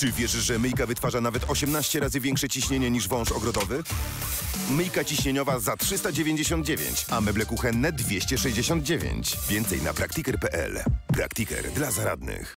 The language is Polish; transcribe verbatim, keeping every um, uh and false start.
Czy wiesz, że myjka wytwarza nawet osiemnaście razy większe ciśnienie niż wąż ogrodowy? Myjka ciśnieniowa za trzysta dziewięćdziesiąt dziewięć, a meble kuchenne dwieście sześćdziesiąt dziewięć. Więcej na praktiker kropka p l. Praktiker dla zaradnych.